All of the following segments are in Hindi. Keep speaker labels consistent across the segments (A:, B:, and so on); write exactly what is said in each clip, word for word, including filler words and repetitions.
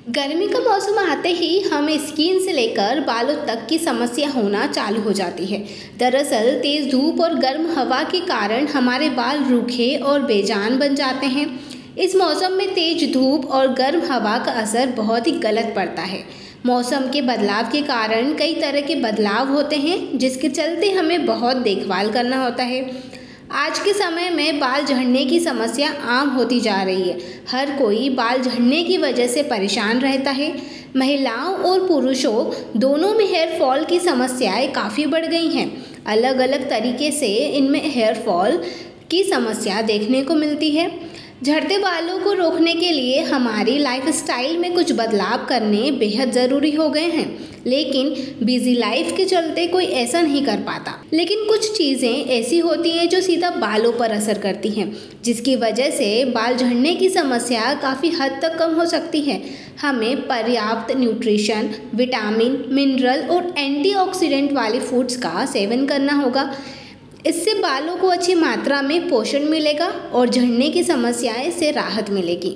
A: गर्मी का मौसम आते ही हमें स्किन से लेकर बालों तक की समस्या होना चालू हो जाती है। दरअसल तेज़ धूप और गर्म हवा के कारण हमारे बाल रूखे और बेजान बन जाते हैं। इस मौसम में तेज धूप और गर्म हवा का असर बहुत ही गलत पड़ता है। मौसम के बदलाव के कारण कई तरह के बदलाव होते हैं, जिसके चलते हमें बहुत देखभाल करना होता है। आज के समय में बाल झड़ने की समस्या आम होती जा रही है। हर कोई बाल झड़ने की वजह से परेशान रहता है। महिलाओं और पुरुषों दोनों में हेयर फॉल की समस्याएं काफ़ी बढ़ गई हैं। अलग अलग तरीके से इनमें हेयर फॉल की समस्या देखने को मिलती है। झड़ते बालों को रोकने के लिए हमारी लाइफस्टाइल में कुछ बदलाव करने बेहद ज़रूरी हो गए हैं, लेकिन बिजी लाइफ के चलते कोई ऐसा नहीं कर पाता। लेकिन कुछ चीज़ें ऐसी होती हैं जो सीधा बालों पर असर करती हैं, जिसकी वजह से बाल झड़ने की समस्या काफ़ी हद तक कम हो सकती है। हमें पर्याप्त न्यूट्रिशन, विटामिन, मिनरल और एंटीऑक्सीडेंट वाले फूड्स का सेवन करना होगा। इससे बालों को अच्छी मात्रा में पोषण मिलेगा और झड़ने की समस्याएं से राहत मिलेगी।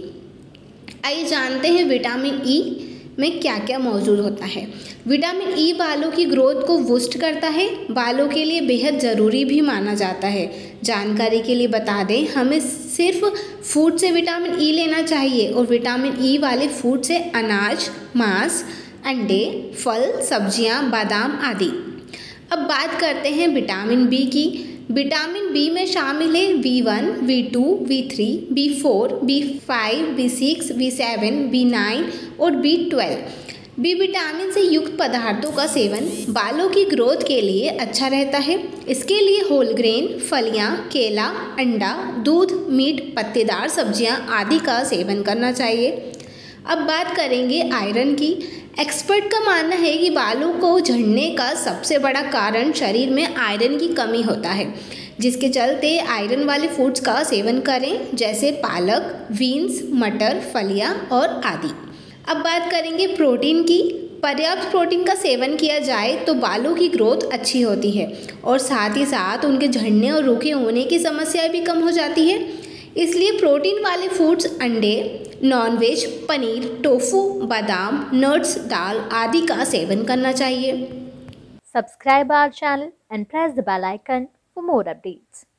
A: आइए जानते हैं विटामिन ई में क्या क्या मौजूद होता है। विटामिन ई बालों की ग्रोथ को बूस्ट करता है, बालों के लिए बेहद ज़रूरी भी माना जाता है। जानकारी के लिए बता दें, हमें सिर्फ फूड से विटामिन ई लेना चाहिए और विटामिन ई वाले फूड से अनाज, मांस, अंडे, फल, सब्जियां, बादाम आदि। अब बात करते हैं विटामिन बी की। विटामिन बी में शामिल है B one, B two, B three, B four, B five, B six, B seven, B nine और बी ट्वेल्व। बी विटामिन से युक्त पदार्थों का सेवन बालों की ग्रोथ के लिए अच्छा रहता है। इसके लिए होल ग्रेन, फलियां, केला, अंडा, दूध, मीट, पत्तेदार सब्जियां आदि का सेवन करना चाहिए। अब बात करेंगे आयरन की। एक्सपर्ट का मानना है कि बालों को झड़ने का सबसे बड़ा कारण शरीर में आयरन की कमी होता है, जिसके चलते आयरन वाले फूड्स का सेवन करें, जैसे पालक, बीन्स, मटर, फलियां और आदि। अब बात करेंगे प्रोटीन की। पर्याप्त प्रोटीन का सेवन किया जाए तो बालों की ग्रोथ अच्छी होती है और साथ ही साथ उनके झड़ने और रूखे होने की समस्या भी कम हो जाती है। इसलिए प्रोटीन वाले फूड्स अंडे, नॉनवेज, पनीर, टोफू, बादाम, नट्स, दाल आदि का सेवन करना चाहिए।
B: Subscribe our channel and press the bell icon for more updates.